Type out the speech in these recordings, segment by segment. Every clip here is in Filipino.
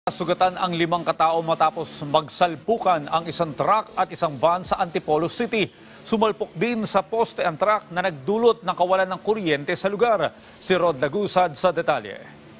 Sugatan ang 5 katao matapos magsalpukan ang isang truck at isang van sa Antipolo City. Sumalpok din sa poste ang truck na nagdulot ng kawalan ng kuryente sa lugar. Si Rod Lagusad sa detalye.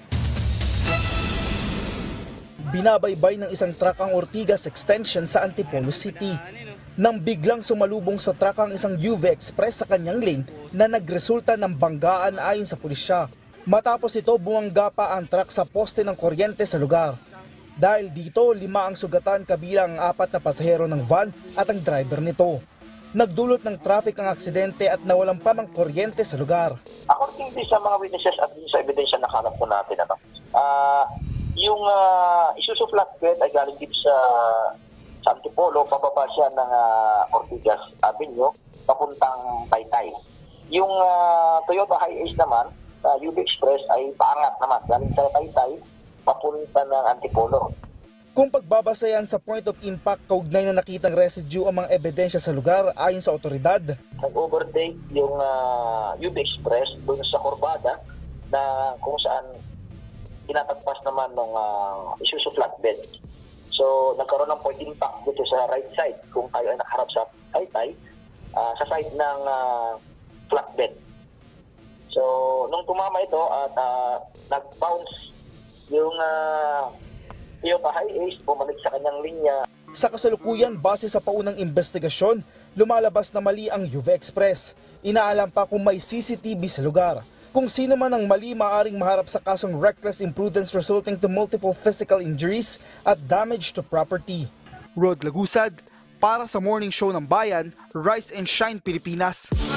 Binabaybay ng isang truck ang Ortigas Extension sa Antipolo City. Nang biglang sumalubong sa truck ang isang UV Express sa kanyang lane na nagresulta ng banggaan ayon sa pulisya. Matapos ito, bumangga pa ang truck sa poste ng kuryente sa lugar. Dahil dito, 5 ang sugatan kabilang ang 4 na pasahero ng van at ang driver nito. Nagdulot ng traffic ang aksidente at nawalan pa ng kuryente sa lugar. According sa mga witnesses at sa ebidensya na hanap po natin, yung Isuzu flatbed ay galing dito sa Antipolo, pababa siya ng Ortigas Avenue, papuntang Taytay. Yung Toyota Hiace naman, UV Express ay paangat naman, galing sa Taytay, papunta ng Antipolo. Kung pagbabasayan sa point of impact, kaugnay na nakitang residue ang mga ebidensya sa lugar ayon sa otoridad. Nag-overtake yung UV Express doon sa kurbada na kung saan tinatagpas naman ng Isuzu flatbed. So nagkaroon ng point impact dito sa right side kung tayo ay nakaharap sa Taytay, sa side ng flatbed. So nung tumama ito at nag-bounce yung Toyota Hiace, bumalik sa kanyang linya. Sa kasalukuyan, base sa paunang investigasyon, lumalabas na mali ang UV Express. Inaalam pa kung may CCTV sa lugar. Kung sino man ang mali, maaaring maharap sa kasong reckless imprudence resulting to multiple physical injuries at damage to property. Rod Lagusad, para sa Morning Show ng Bayan, Rise and Shine Pilipinas.